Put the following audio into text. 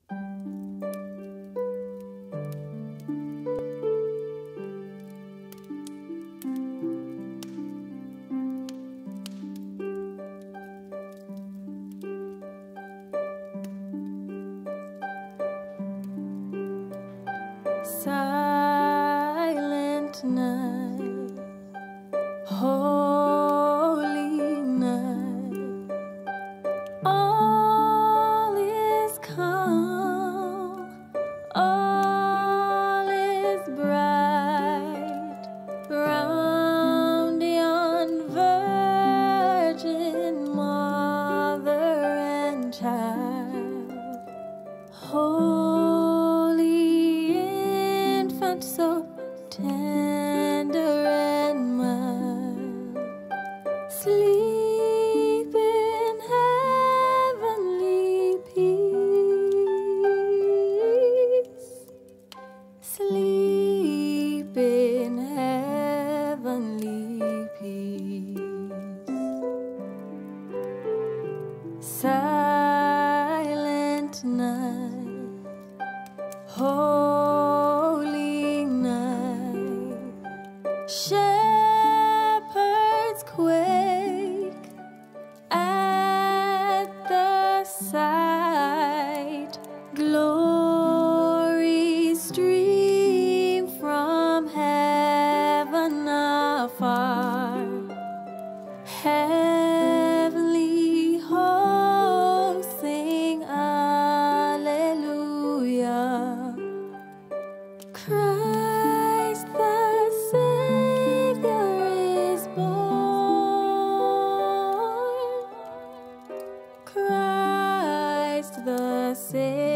Silent night, holy night, all is calm, all is bright, round yon virgin mother and child. So tender and mild, sleep in heavenly peace, sleep in heavenly peace. Silent night, holy night, shepherds quake at the sight, glory stream from heaven afar, heavenly hosts sing Alleluia. Christ the Savior is born. Christ the Savior